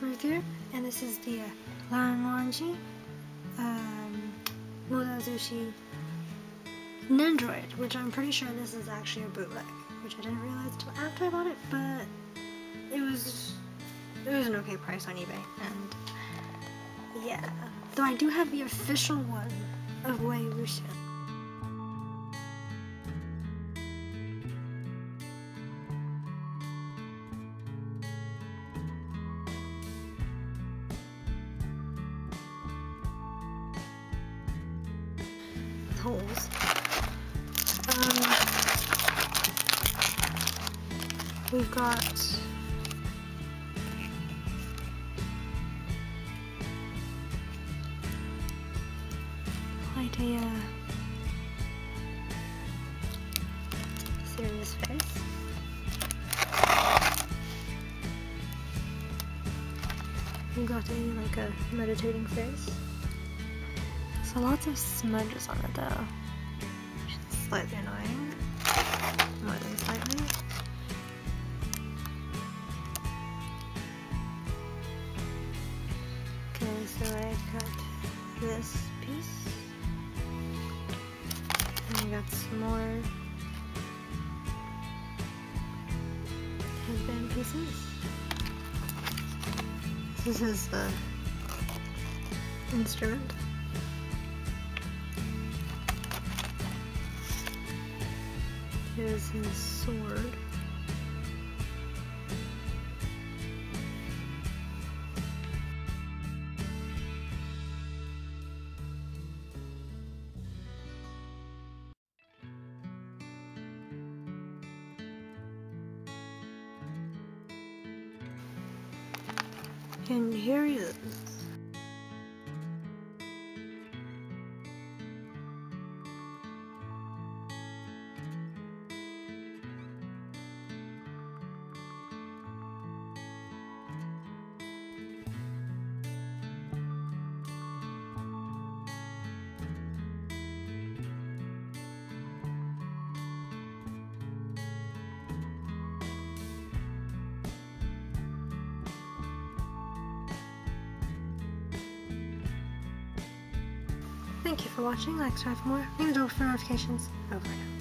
Ruth here, and this is the Wangji Modazushi Nendriod, which I'm pretty sure this is actually a bootleg, which I didn't realize until after I bought it, but it was an okay price on eBay, and yeah. Though I do have the official one of SoKawaiiBox. Holes. We've got quite a serious face. We've got a meditating face. So lots of smudges on it though, which is slightly annoying, more than slightly. Okay, so I got this piece, and I got some more headband pieces. This is the instrument. Here's his sword. And here he is. Thank you for watching. Like, subscribe for more. Ring the bell for notifications. Over.